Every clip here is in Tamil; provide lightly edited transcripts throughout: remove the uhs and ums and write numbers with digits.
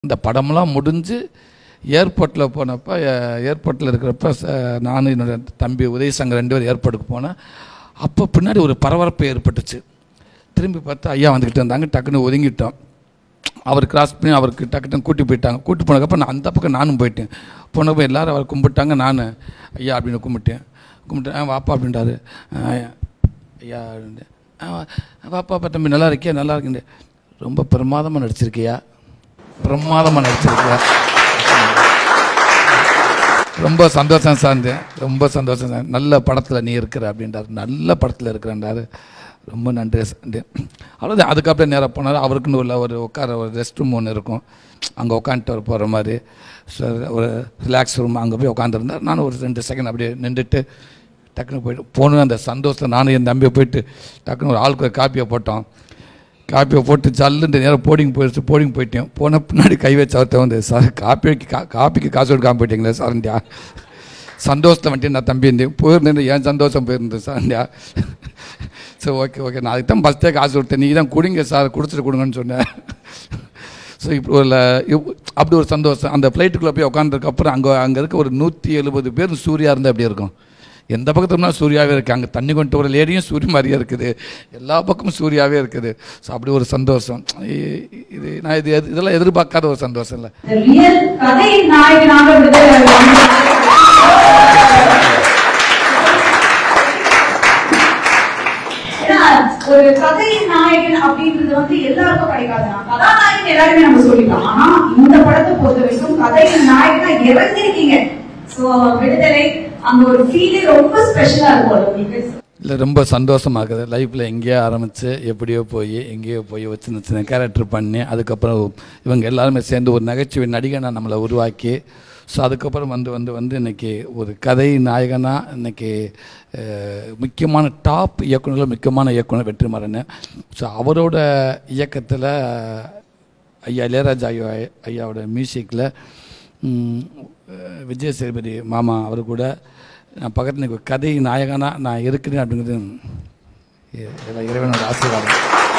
இந்த படம்லாம் முடிஞ்சு ஏர்போர்ட்டில் போனப்போ ஏர்போர்ட்டில் இருக்கிறப்ப நான் என்னோட தம்பி உதயசங்கர் 2 பேர் ஏர்போர்ட்டுக்கு போனேன். அப்போ பின்னாடி ஒரு பரபரப்பு ஏற்பட்டுச்சு. திரும்பி பார்த்தா ஐயா வந்துக்கிட்டு இருந்தாங்க. டக்குன்னு ஒதுங்கிட்டோம். அவர் கிராஸ் பண்ணி அவருக்கு டக்குன்னு கூட்டி போயிட்டாங்க. கூட்டி போனதுக்கப்புறம் நான் அந்த பக்கம் நானும் போயிட்டேன். போனப்போ எல்லோரும் அவர் கும்பிட்டாங்க. நான் ஐயா அப்படின்னு கும்பிட்டேன். வாப்பா அப்படின்றாரு. ஐயா அப்படின்ட்டு வாப்பா தம்பி நல்லா இருக்கியா? நல்லா இருக்குண்டு. ரொம்ப பிரமாதமாக நடிச்சிருக்கியா? பிரமாதமாக நடிச்சிருக்கியா? ரொம்ப சந்தோஷம் சார்ந்தேன். ரொம்ப சந்தோஷம் சார். நல்ல படத்தில் நீ இருக்கிற அப்படின்றாரு. நல்ல படத்தில் இருக்கிறேன்றாரு. ரொம்ப நன்றி சார். அவ்வளோதான். அதுக்கப்புறம் நேராக போனார். அவருக்குன்னு உள்ள ஒரு ஒரு ரெஸ்ட் ரூம் ஒன்று இருக்கும். அங்கே உட்காந்துட்டு அவர் போகிற மாதிரி ஒரு ரிலாக்ஸ் ரூம். அங்கே போய் உட்காந்துருந்தார். நானும் ஒரு 2 செகண்ட் அப்படியே நின்றுட்டு டக்குன்னு போய்ட்டு போகணும். அந்த சந்தோஷத்தை நானும் என் தம்பியை போயிட்டு டக்குன்னு ஒரு ஆளுக்கு ஒரு காப்பியை போட்டோம். காப்பியை போட்டு ஜல்லுன்ற நேரம் போடிங் போயிட்டேன். போன பின்னாடி கை வச்சு அவர்த்த வந்து சார் காப்பிக்கு காசு கொடுக்காம போயிட்டீங்களே சார்ண்டியா? சந்தோஷத்தை வந்துட்டு நான் தம்பி இருந்தேன். போயிருந்தேன். ஏன் சந்தோஷம் போயிருந்தேன் சார்ண்டியா? சரி ஓகே நான் அதுக்கு தான் ஃபஸ்ட்டே காசு கொடுத்தேன். நீங்கள் தான் கொடுங்க சார், கொடுத்துட்டு கொடுங்கன்னு சொன்னேன். ஸோ இப்போ அப்படி ஒரு சந்தோஷம். அந்த ஃப்ளைட்டுக்குள்ளே போய் உட்காந்துருக்கப்புறம் அங்கே இருக்க ஒரு 170 பேர் சூர்யா இருந்தால் அப்படி இருக்கும். எந்த பக்கத்துலனா சூர்யாவே இருக்குது. அங்கே தண்ணி கொண்டு வர லேடியும் சூரிய மாதிரியே இருக்குது. எல்லா பக்கமும் சூர்யாவே இருக்குது. ஸோ அப்படி ஒரு சந்தோஷம். நான் இதெல்லாம் எதிர்பார்க்காத ஒரு சந்தோஷம் இல்லை. ஒரு கதையின் நாயகன் அப்படின்றது வந்து எல்லாருக்கும் கிடைக்காது. கதாநாயகன் எல்லாருமே நம்ம சொல்லிக்கலாம். ஆனா இந்த படத்தை பொறுத்த வரைக்கும் கதையின் நாயகனா இறங்கிருக்கீங்க. சோ விடுதலை அந்த ஒரு ஃபீல் ரொம்ப ஸ்பெஷலா இருக்கும். இல்லை ரொம்ப சந்தோஷமாகுது. லைஃப்பில் எங்கேயோ ஆரம்பித்து எங்கேயோ போய் சின்ன கேரக்டர் பண்ணி அதுக்கப்புறம் இவங்க எல்லாருமே சேர்ந்து ஒரு நகைச்சுவை நடிகனாக நம்மளை உருவாக்கி ஸோ அதுக்கப்புறம் வந்து இன்றைக்கி ஒரு கதை நாயகனாக இன்றைக்கி முக்கியமான டாப் இயக்குநர்கள் முக்கியமான இயக்குனர் வெற்றிமாறன். ஸோ அவரோட இயக்கத்தில் ஐயா இளையராஜா ஐயாவோட மியூசிக்கில் விஜய் சேதுபதி மாமா அவர் கூட நான் பக்கத்தில் கதை நாயகனாக நான் இருக்கிறேன் அப்படிங்கிறது இறைவனோட ஆசீர்வாதம்.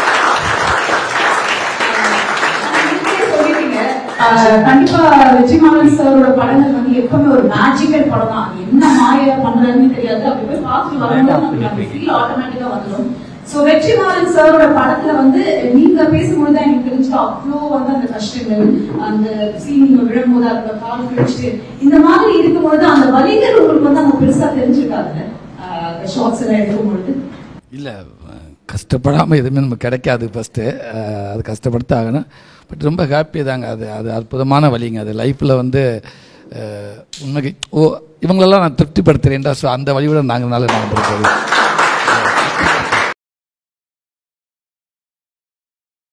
கண்டிப்பா வெற்றிமாறன் சாரோட படங்கள் வந்து எப்பவுமே ஒரு மேஜிக்கல் படம் தான். என்ன மாய பண்றதுன்னு தெரியாது. அப்படி போய் பார்த்து வரும்போது ஃபீல் ஆட்டோமேட்டிக்கா வந்துடும். சோ வெற்றிமாறன் சாரோட படத்துல வந்து நீங்க பேசும்போது தான் எனக்கு தெரிஞ்சு அவ்வளோ வந்து அந்த கஷ்டங்கள் அந்த சீனிங்க விழும்போது அந்த கால் பிடிச்சிட்டு இந்த மாதிரி இருக்கும்பொழுது அந்த வலிகள் உங்களுக்கு வந்து அவங்க பெருசா தெரிஞ்சுக்காதுல்ல ஷார்ட்ஸ் எல்லாம் எடுக்கும்பொழுது? இல்லை கஷ்டப்படாமல் எதுவுமே நமக்கு கிடைக்காது. ஃபஸ்ட்டு அது கஷ்டப்படுத்த ஆகணும். பட் ரொம்ப ஹாப்பி தாங்க. அது அற்புதமான வழிங்க. அது லைஃப்பில் வந்து உண்மைக்கு இவங்களெல்லாம் நான் திருப்திப்படுத்துகிறேன்டா. ஸோ அந்த வழியோட நாங்கள் நடந்துருக்கோம்.